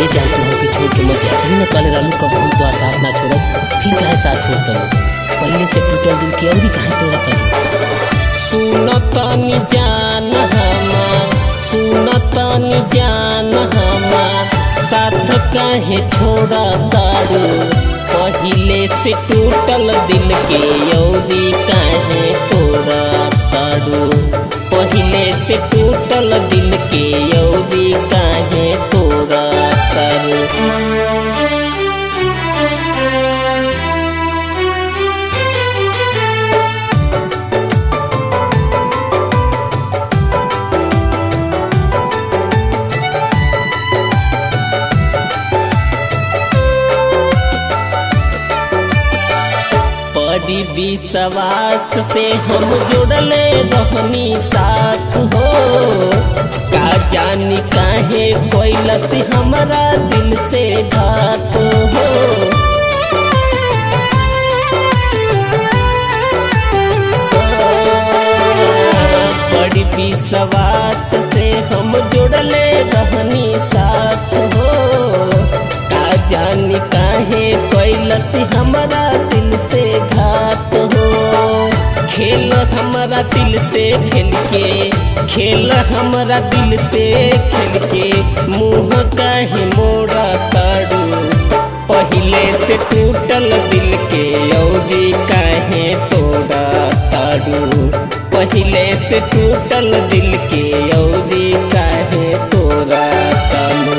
ये जानते हो कि छोड़ के मत जा। तुम न कल रालू कब हम तो साथ ना छोड़, फिर कहे साथ छोड़ दो। पहले से टूटल दिल की अवधि कहे तोड़ा तब। सुनतनी जान हमार, सुनतनी जान हमार, साथ कहे छोड़ा तारू। पहले से टूटल दिल के अवधि कहे तोड़ा तारू। पहले से टूटल दिल के अवधि कहे तोड़ा तारू। बड़ी विश्वास से हम जुड़ले रहनी साथ हो। का जानी काहे कोइलत हमारा दिल से घात हो। बड़ी विश्वास से हम जुड़ले रहनी साथ हो। का जानी काहे कोइलत हमारा दिल से घात हो। खेल हमारा दिल से खेल के, खेल हमारा दिल से खेल के, मुँह काहे मोड़ा तारू। पहले से टूटल दिल के अवधि काहे तोड़ा तारू। पहले से टूटल दिल के अवधि काहे तोड़ा तारू।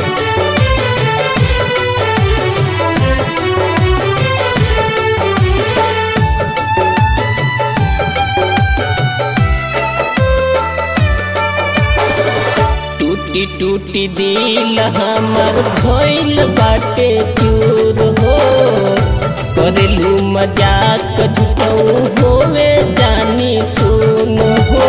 टूटी टूटी दिल हमार भइल बाटे चूर हो। करेलू मजाक झूठऊ होवे जानी सुन हो।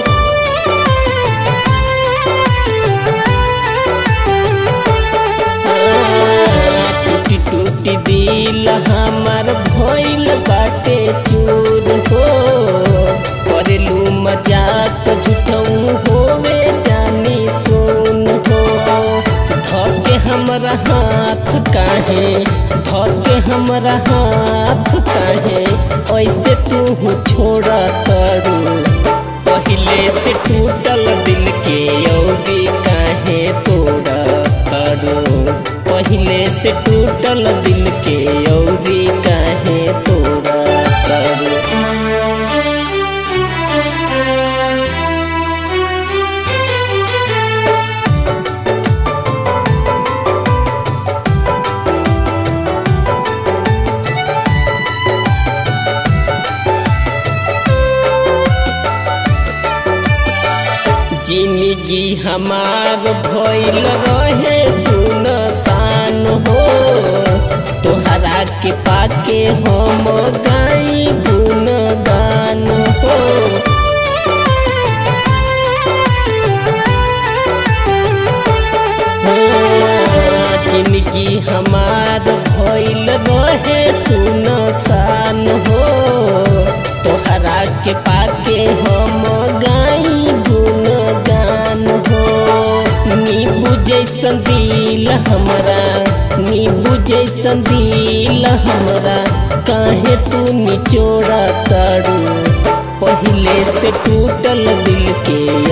टूटी टूटी दिल हमार भइल बाटे चूर हो। करेलू मजाक झूठऊ होवे जानी सुन हो। धके हमरा हाथ काहे, धके हमरा हाथ काहे, ऐसे तू छोड़ा तारू। पहले से टूटल दिल के अवधि काहे तोड़ा तारू। पहले से टूटल दिल के अवधि काहे तोड़ा तारू। जिंदगी हमार भइल रहे सुनसान हो। तोहरा के पाके हम गाई गुणगान हो। जिंदगी हमार भइल रहे सुनसान हो। तोहरा के पाके हम गाई गुणगान हो। नींबू जैसन दिल हमरा, नींबू जैसन दिल हमरा, काहे तू निचोड़ा तारू। पहले से टूटल दिल के